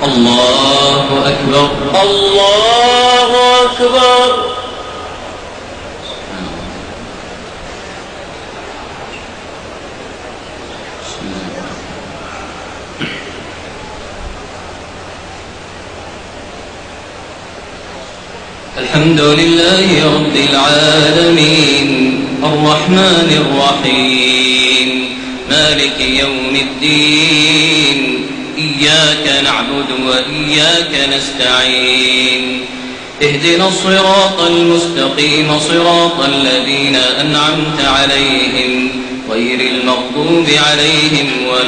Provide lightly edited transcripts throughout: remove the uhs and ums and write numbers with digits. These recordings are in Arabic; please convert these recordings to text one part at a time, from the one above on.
الله أكبر الله أكبر. الحمد لله رب العالمين الرحمن الرحيم مالك يوم الدين إياك نعبد وإياك نستعين اهدنا الصراط المستقيم صراط الذين أنعمت عليهم غير المغضوب عليهم ولا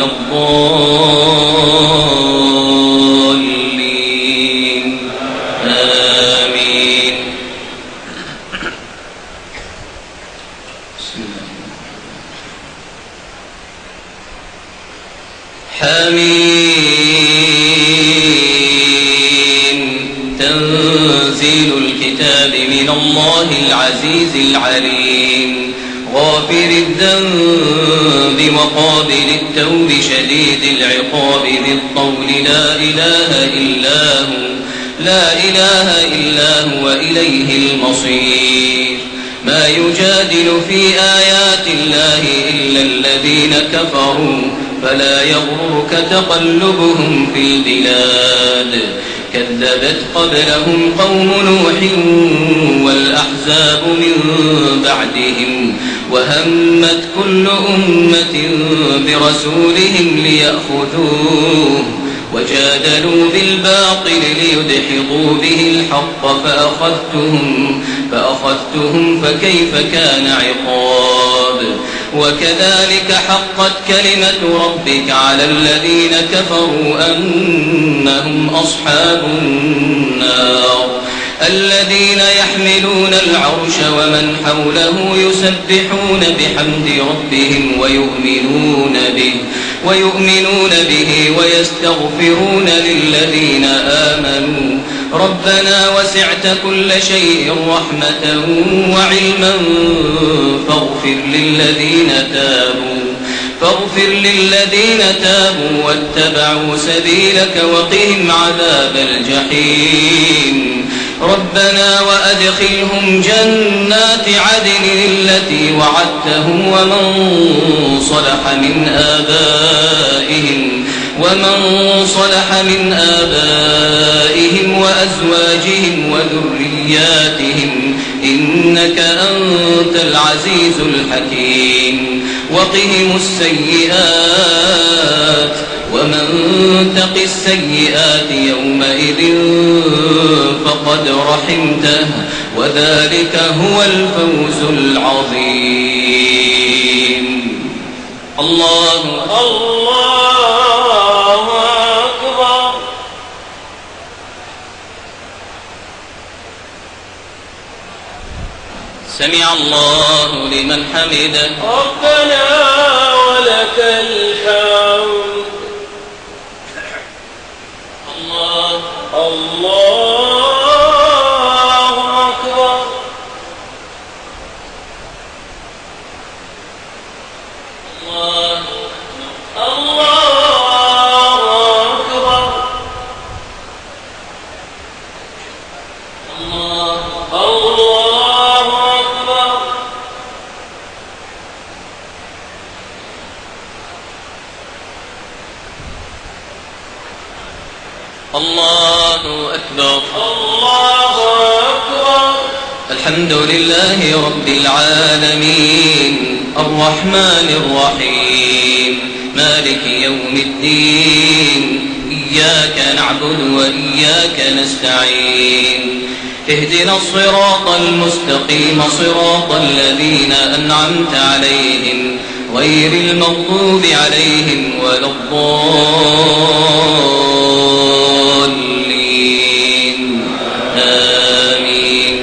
الضالين آمين. حميم تنزيل الكتاب من الله العزيز العليم غافر الذنب وقابل التوب شديد العقاب بالطول لا إله إلا هو إليه المصير. ما يجادل في آيات الله إلا الذين كفروا فلا يغرك تقلبهم في البلاد كذبت قبلهم قوم نوح والأحزاب من بعدهم وهمت كل أمة برسولهم ليأخذوه وجادلوا بالباطل ليدحضوا به الحق فأخذتهم فكيف كان عقاب. وكذلك حقت كلمة ربك على الذين كفروا أنهم أصحاب النار الذين يحملون العرش ومن حوله يسبحون بحمد ربهم ويؤمنون به ويستغفرون للذين آمنوا ربنا وسعت كل شيء رحمة وعلما فاغفر للذين تابوا واتبعوا سبيلك وقهم عذاب الجحيم. ربنا وأدخلهم جنات عدن التي وعدتهم ومن صلح من آبائهم وأزواجهم وذرياتهم إنك أنت العزيز الحكيم. وقهم السيئات ومن تق السيئات يومئذ فقد رحمته وذلك هو الفوز العظيم. الله أكبر. سمع الله لمن حمده ربنا ولك الحمد. الله أكبر. الله أكبر. الله أكبر. الله أكبر. الله أكبر. الحمد لله رب العالمين الرحمن الرحيم مالك يوم الدين إياك نعبد وإياك نستعين اهدنا الصراط المستقيم صراط الذين أنعمت عليهم غير المغضوب عليهم ولا الضالين آمين.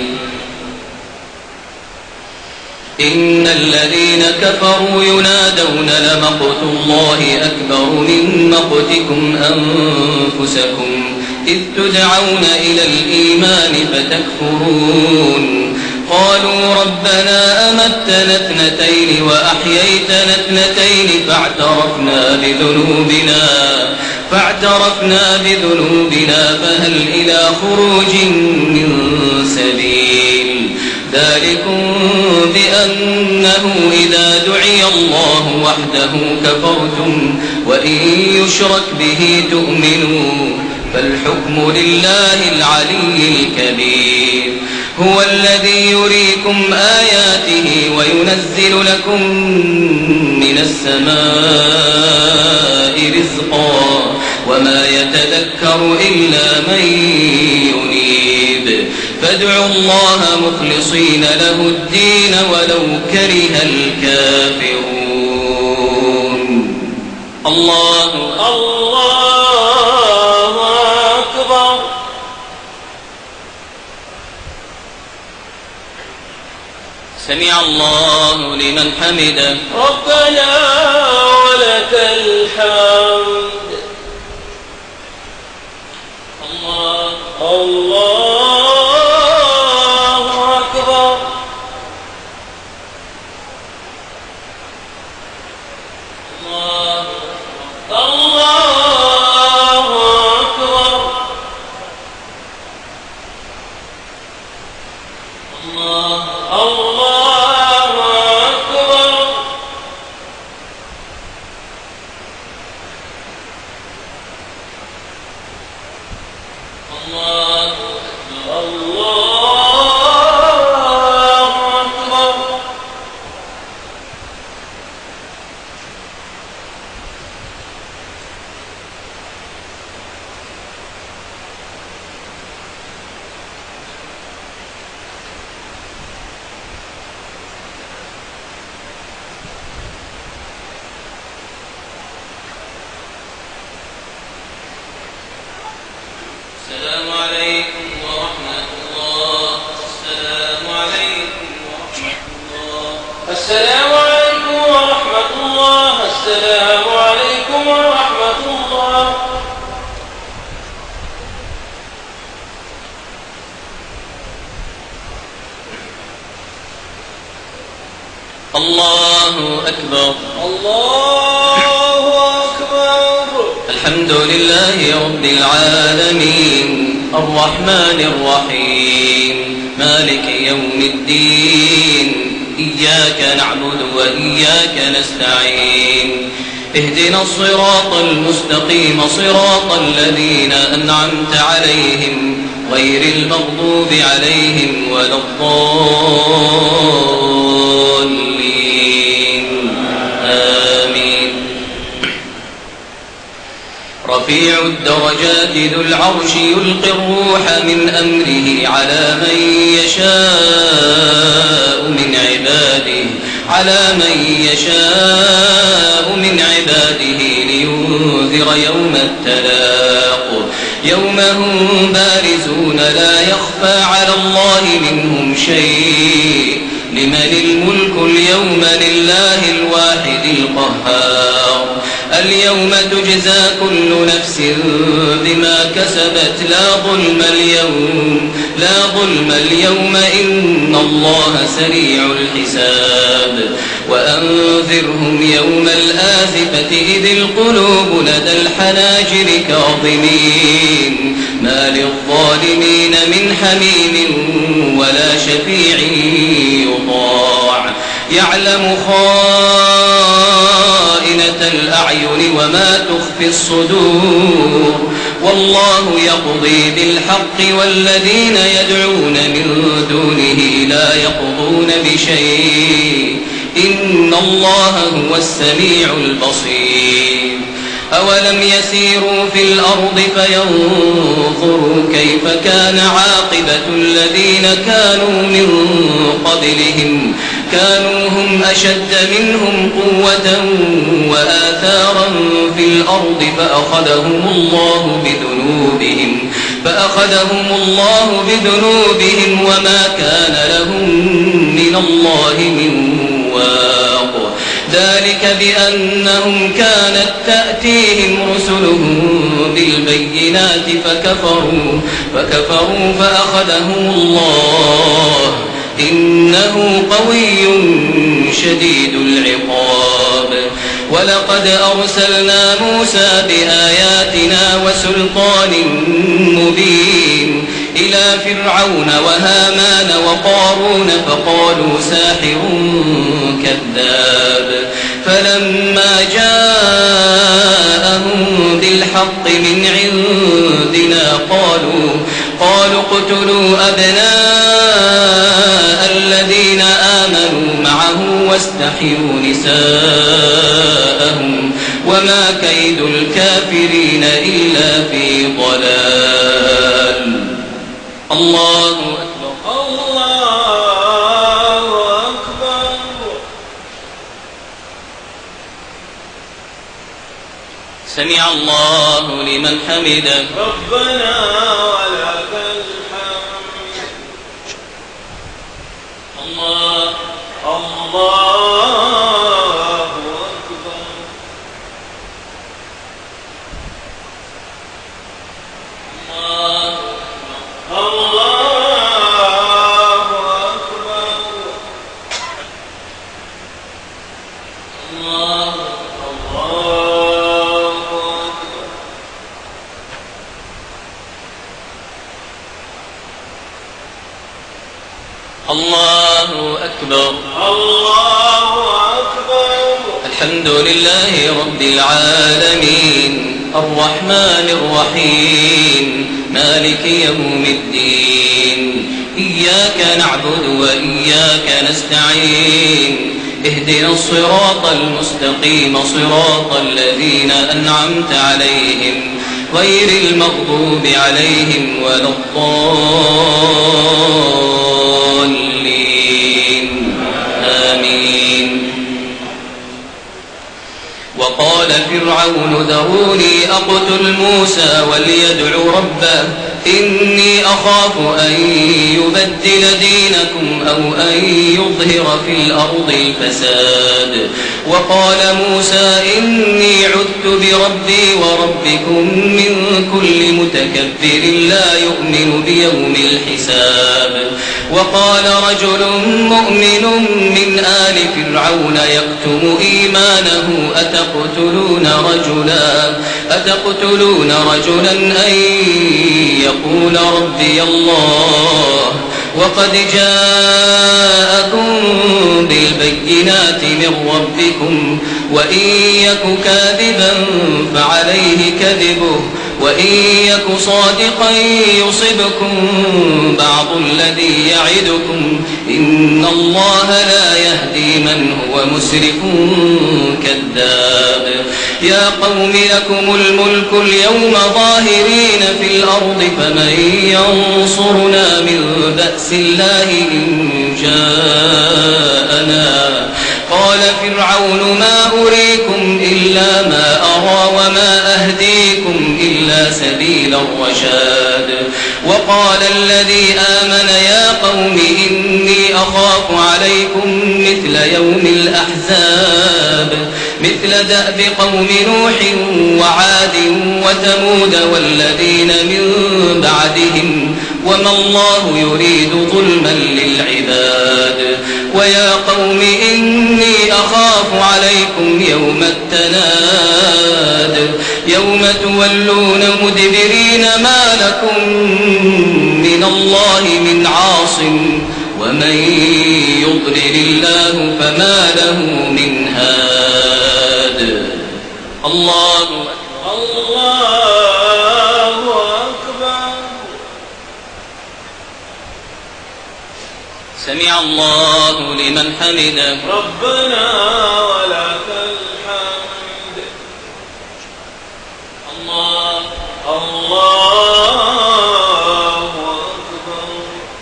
إن الذين كفروا ينادون لمقت الله أكبر من مقتكم أنفسكم إذ تدعون إلى الإيمان فتكفرون قالوا ربنا أمتنا اثنتين وأحييتنا اثنتين فاعترفنا فاعترفنا بذنوبنا فهل إلى خروج من سبيل ذلكم بأنه إذا دعي الله وحده كفرتم وإن يشرك به تؤمنوا فالحكم لله العلي الكبير هو الذي يريكم آياته وينزل لكم من السماء رزقا وما يتذكر إلا من ينيب فادعوا الله مخلصين له الدين ولو كره الكافرون الله أكبر سمع الله لمن حمده ربنا ولك الحمد الله أكبر الله أكبر الله أكبر السلام عليكم ورحمة الله السلام عليكم ورحمة الله السلام عليكم ورحمة الله السلام عليكم ورحمة الله الله أكبر الله أكبر الحمد لله رب العالمين الرحمن الرحيم مالك يوم الدين إياك نعبد وإياك نستعين اهدنا الصراط المستقيم صراط الذين أنعمت عليهم غير المغضوب عليهم ولا الضالين آمين رفيع الدرجات ذو العرش يلقي الروح من أمره على من يشاء من عباده لينذر يوم التلاق يوم هم بارزون لا يخفى على الله منهم شيء لمن الملك اليوم لله الواحد القهار اليوم تجزى كل نفس بما كسبت لا ظلم اليوم إن الله سريع الحساب وأنذرهم يوم الآزفة إذ القلوب لدى الحناجر كاظمين ما للظالمين من حميم ولا شفيع يطاع يعلم خائنة الأعين وما تخفي الصدور والله يقضي بالحق والذين يدعون من دونه لا يقضون بشيء إن الله هو السميع البصير أولم يسيروا في الأرض فينظروا كيف كان عاقبة الذين كانوا من قبلهم كانوا هم أشد منهم قوة وآثارا في الأرض فأخذهم الله بذنوبهم وما كان لهم من الله من واق ذلك بأنهم كانت تأتيهم رسلهم بالبينات فكفروا فأخذهم الله إنه قوي شديد العقاب ولقد أرسلنا موسى بآياتنا وسلطان مبين إلى فرعون وهامان وقارون فقالوا ساحر كذاب فلما جاءهم بالحق من عندنا قالوا اقتلوا أبناء الذين آمنوا معه واستحيوا نساءهم وما كيد الكافرين إلا في ضلال. الله أكبر. الله أكبر. سمع الله لمن حمده. ربنا ولك الحمد. الله أكبر. الله أكبر. الله أكبر. الحمد لله رب العالمين الرحمن الرحيم مالك يوم الدين إياك نعبد وإياك نستعين اهدنا الصراط المستقيم صراط الذين أنعمت عليهم غير المغضوب عليهم ولا الضالين آمين. وقال فرعون ذروني أقتل موسى وليدع ربه إني أخاف أن يبدل دينكم أو أن يظهر في الأرض الفساد. وقال موسى إني عذت بربي وربكم من كل متكبر لا يؤمن بيوم الحساب. وقال رجل مؤمن من آل فرعون يكتم إيمانه أتقتلون رجلا أن يقول ربي الله وقد جاءكم بالبينات من ربكم وإن يك كاذبا فعليه كذبه وإن يك صادقا يصبكم بعض الذي يعدكم إن الله لا يهدي من هو مسرف كذاب. يا قوم لكم الملك اليوم ظاهرين في الأرض فمن ينصرنا من بأس الله إن جاءنا. قال فرعون ما أريكم إلا ما أرى وما أهديكم إلا سبيل الرشاد. وقال الذي آمن يا قوم إني أخاف عليكم مثل يوم الأحزاب مثل دأب قوم نوح وعاد وثمود والذين من بعدهم وما الله يريد ظلما للعباد. ويا قوم إني أخاف عليكم يوم التناد يوم تولون مدبرين ما لكم من الله من عاصم ومن يضلل الله فما له من هاد. الله أكبر. سمع الله لمن حمده. ربنا ولك الحمد. الله أكبر.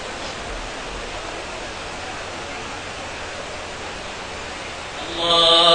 الله